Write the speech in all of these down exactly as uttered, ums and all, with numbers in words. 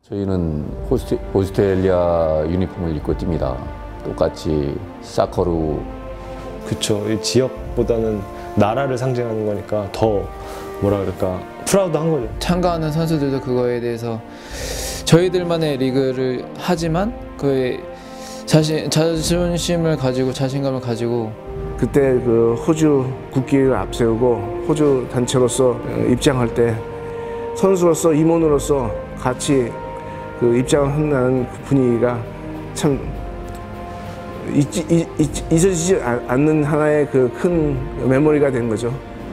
저희는 호스트, 오스트레일리아 유니폼을 입고 뜁니다. 똑같이 사커로. 그쵸. 이 지역보다는 나라를 상징하는 거니까 더 뭐라 그럴까 프라우드한 거죠. 참가하는 선수들도 그거에 대해서 저희들만의 리그를 하지만 그의 자신, 자존심을 가지고 자신감을 가지고 그때 그 호주 국기를 앞세우고 호주 단체로서 입장할 때 선수로서 임원으로서 같이 그 입장을 한다는 그 분위기가 참 잊지, 잊, 잊, 잊어지지 않는 하나의 그 큰 메모리가 된 거죠.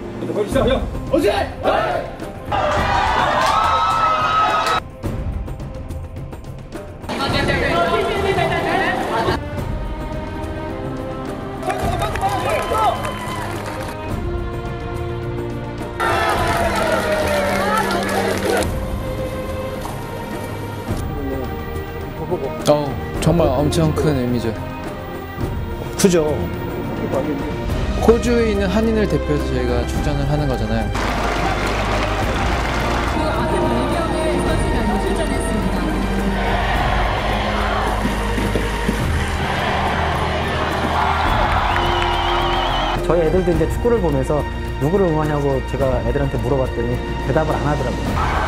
어, 정말 엄청 큰 의미죠. 크죠. 호주에 있는 한인을 대표해서 저희가 출전을 하는 거잖아요. 저희 애들도 이제 축구를 보면서 누구를 응원하냐고 제가 애들한테 물어봤더니 대답을 안 하더라고요.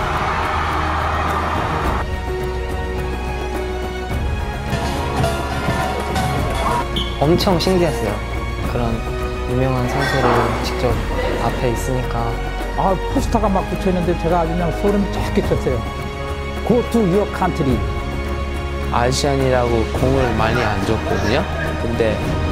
엄청 신기했어요. 그런 유명한 선수를 직접 앞에 있으니까. 아, 포스터가 막 붙여있는데 제가 아주 그냥 소름 쫙 끼쳤어요. Go to your country. 아시안이라고 공을 많이 안 줬거든요. 근데